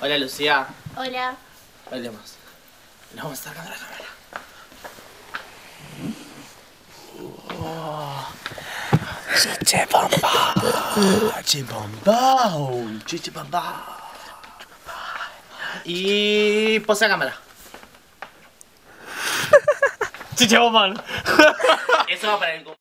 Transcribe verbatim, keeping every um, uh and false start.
Hola Lucía. Hola. Bailemos. Nos vamos acercando a la cámara. Oh. Chiche pamba. Chiche pamba. Chiche pamba. Y pose a cámara. Chiche pamba. Eso va para el